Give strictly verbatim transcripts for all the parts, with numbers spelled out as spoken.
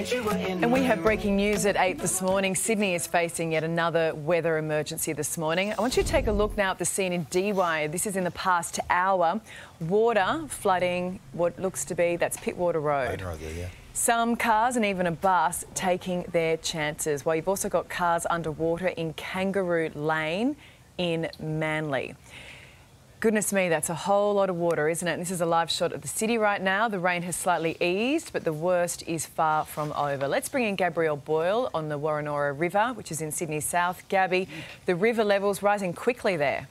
And we have breaking news at eight this morning. Sydney is facing yet another weather emergency this morning. I want you to take a look now at the scene in D Y. This is in the past hour. Water flooding what looks to be, that's Pittwater Road. Right there, yeah. Some cars and even a bus taking their chances. Well, you've also got cars underwater in Kangaroo Lane in Manly. Goodness me, that's a whole lot of water, isn't it? And this is a live shot of the city right now. The rain has slightly eased, but the worst is far from over. Let's bring in Gabrielle Boyle on the Woronora River, which is in Sydney South. Gabby, the river levels rising quickly there.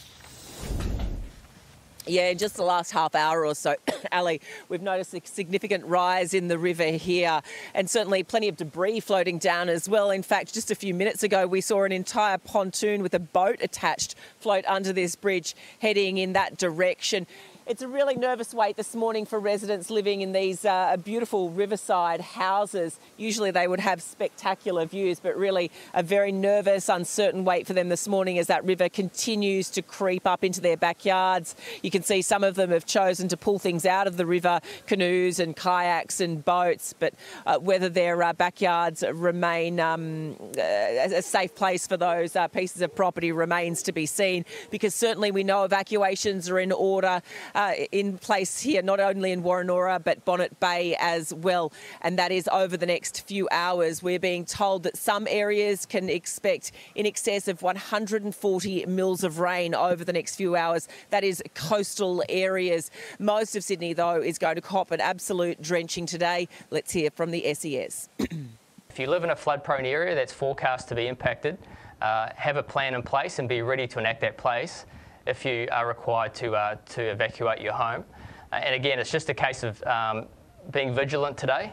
Yeah, just the last half hour or so, Ali, we've noticed a significant rise in the river here and certainly plenty of debris floating down as well. In fact, just a few minutes ago, we saw an entire pontoon with a boat attached float under this bridge heading in that direction. It's a really nervous wait this morning for residents living in these uh, beautiful riverside houses. Usually they would have spectacular views, but really a very nervous, uncertain wait for them this morning as that river continues to creep up into their backyards. You can see some of them have chosen to pull things out of the river, canoes and kayaks and boats, but uh, whether their uh, backyards remain um, a safe place for those uh, pieces of property remains to be seen, because certainly we know evacuations are in order. Uh, in place here, not only in Woronora but Bonnet Bay as well, and that is over the next few hours. We're being told that some areas can expect in excess of one hundred forty mils of rain over the next few hours. That is coastal areas. Most of Sydney, though, is going to cop an absolute drenching today. Let's hear from the S E S. If you live in a flood-prone area that's forecast to be impacted, uh, have a plan in place and be ready to enact that place if you are required to uh, to evacuate your home. Uh, and again, it's just a case of um, being vigilant today.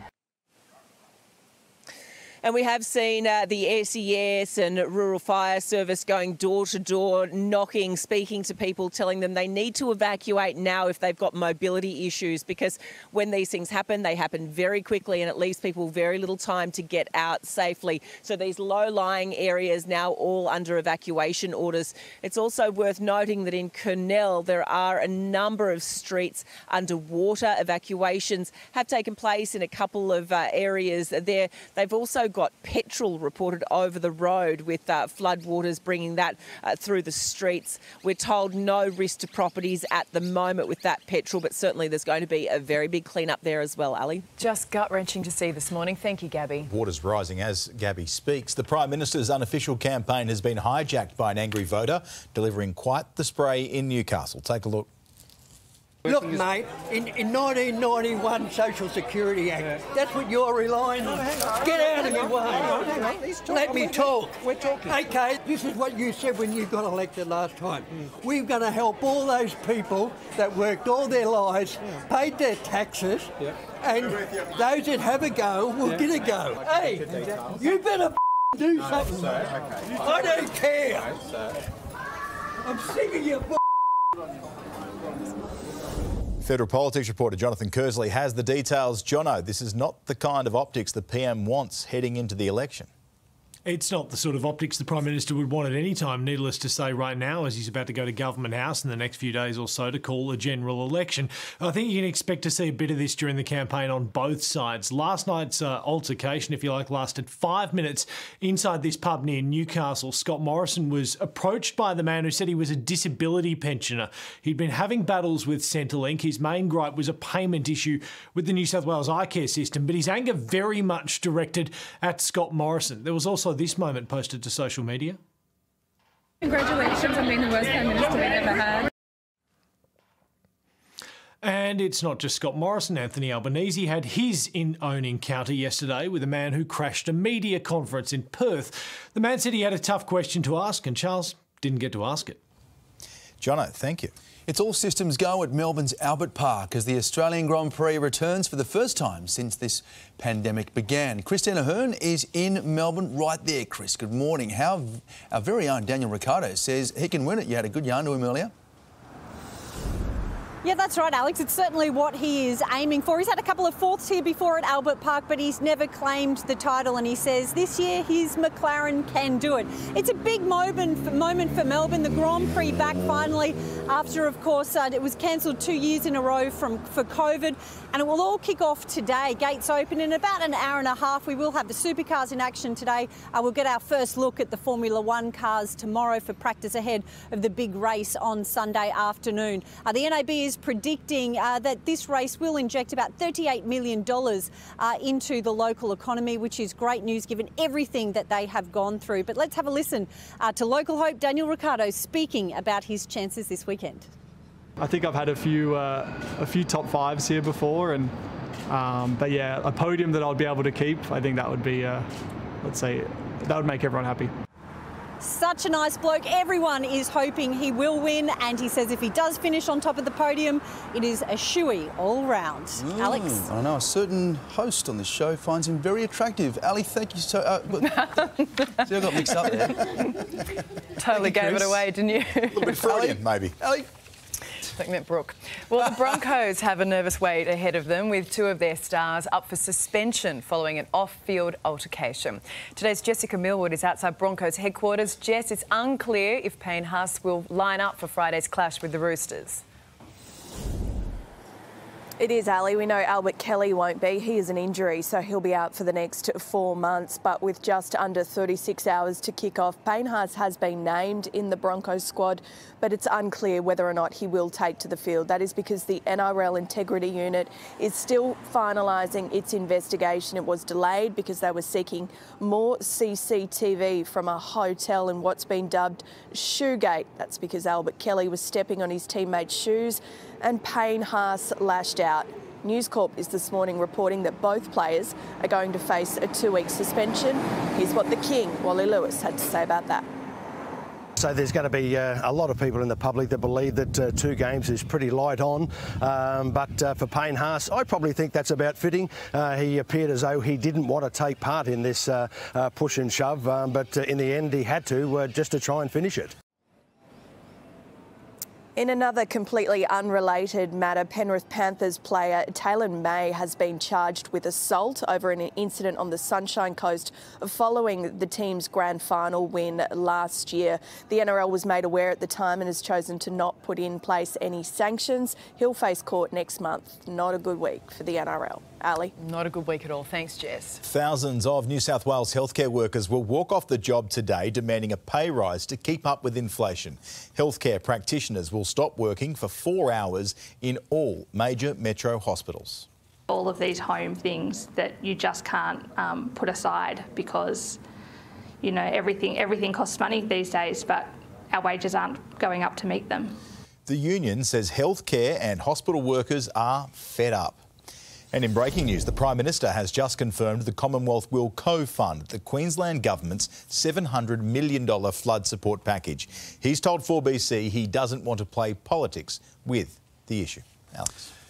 And we have seen uh, the S E S and Rural Fire Service going door to door, knocking, speaking to people, telling them they need to evacuate now if they've got mobility issues, because when these things happen, they happen very quickly and it leaves people very little time to get out safely. So these low-lying areas now all under evacuation orders. It's also worth noting that in Kurnell there are a number of streets underwater. Evacuations have taken place in a couple of uh, areas there. They've also got petrol reported over the road, with uh, floodwaters bringing that uh, through the streets. We're told no risk to properties at the moment with that petrol, but certainly there's going to be a very big clean-up there as well, Ali. Just gut-wrenching to see this morning. Thank you, Gabby. Water's rising as Gabby speaks. The Prime Minister's unofficial campaign has been hijacked by an angry voter, delivering quite the spray in Newcastle. Take a look. Look, mate, in, in nineteen ninety-one Social Security Act, yeah. That's what you're relying on. Oh, Get out of my way. Hang on, hang on. Let's talk. Let me talk. We're talking. OK, this is what you said when you got elected last time. Mm. We're going to help all those people that worked all their lives, yeah. paid their taxes, yeah. and those that have a go will yeah. get a go. Hey, you better do no, something. Sir, okay. I don't care. No, I'm sick of your Federal Politics reporter Jonathan Kersley has the details. Jono, this is not the kind of optics the P M wants heading into the election. It's not the sort of optics the Prime Minister would want at any time, needless to say right now, as he's about to go to Government House in the next few days or so to call a general election. I think you can expect to see a bit of this during the campaign on both sides. Last night's uh, altercation, if you like, lasted five minutes inside this pub near Newcastle. Scott Morrison was approached by the man who said he was a disability pensioner. He'd been having battles with Centrelink. His main gripe was a payment issue with the New South Wales eye care system, but his anger very much directed at Scott Morrison. There was also this moment posted to social media. Congratulations on being the worst Prime Minister we've ever had. And it's not just Scott Morrison. Anthony Albanese had his in own encounter yesterday with a man who crashed a media conference in Perth. The man said he had a tough question to ask, and Charles didn't get to ask it. Jono, thank you. It's all systems go at Melbourne's Albert Park as the Australian Grand Prix returns for the first time since this pandemic began. Christina Hearn is in Melbourne right there. Chris, good morning. How our very own Daniel Ricciardo says he can win it. You had a good yarn to him earlier. Yeah, that's right, Alex. It's certainly what he is aiming for. He's had a couple of fourths here before at Albert Park, but he's never claimed the title, and he says this year his McLaren can do it. It's a big moment, moment for Melbourne. The Grand Prix back finally after, of course, uh, it was cancelled two years in a row from for COVID, and it will all kick off today. Gates open in about an hour and a half. We will have the supercars in action today. Uh, we'll get our first look at the Formula One cars tomorrow for practice ahead of the big race on Sunday afternoon. Uh, the N A B is predicting uh, that this race will inject about thirty-eight million dollars uh, into the local economy, which is great news given everything that they have gone through. But let's have a listen uh, to local hope Daniel Ricciardo speaking about his chances this weekend. I think I've had a few uh, a few top fives here before, and um, but yeah, a podium that I'd be able to keep. I think that would be, uh, let's say, that would make everyone happy. Such a nice bloke. Everyone is hoping he will win, and he says if he does finish on top of the podium, it is a shooey all round. Mm, Alex? I know a certain host on this show finds him very attractive. Ali, thank you so uh, look, see, I got mixed up there. Totally you, gave Chris. it away, didn't you? A little bit Freudian, maybe. Ali? I think meant Brooke. Well, the Broncos have a nervous wait ahead of them, with two of their stars up for suspension following an off-field altercation. Today's Jessica Millwood is outside Broncos headquarters. Jess, it's unclear if Payne Haas will line up for Friday's clash with the Roosters. It is, Ali. We know Albert Kelly won't be. He is an injury, so he'll be out for the next four months. But with just under thirty-six hours to kick off, Payne Haas has been named in the Broncos squad, but it's unclear whether or not he will take to the field. That is because the N R L Integrity Unit is still finalising its investigation. It was delayed because they were seeking more C C T V from a hotel in what's been dubbed Shoegate. That's because Albert Kelly was stepping on his teammates' shoes and Payne Haas lashed out. News Corp is this morning reporting that both players are going to face a two-week suspension. Here's what the King, Wally Lewis, had to say about that. So there's going to be uh, a lot of people in the public that believe that uh, two games is pretty light on. Um, but uh, for Payne Haas, I probably think that's about fitting. Uh, he appeared as though he didn't want to take part in this uh, uh, push and shove, um, but uh, in the end he had to, uh, just to try and finish it. In another completely unrelated matter, Penrith Panthers player Taylor May has been charged with assault over an incident on the Sunshine Coast following the team's grand final win last year. The N R L was made aware at the time and has chosen to not put in place any sanctions. He'll face court next month. Not a good week for the N R L. Ali? Not a good week at all. Thanks, Jess. Thousands of New South Wales healthcare workers will walk off the job today, demanding a pay rise to keep up with inflation. Healthcare practitioners will stop working for four hours in all major metro hospitals. All of these home things that you just can't um, put aside because, you know, everything, everything costs money these days, but our wages aren't going up to meet them. The union says healthcare and hospital workers are fed up. And in breaking news, the Prime Minister has just confirmed the Commonwealth will co-fund the Queensland Government's seven hundred million dollars flood support package. He's told four B C he doesn't want to play politics with the issue. Alex.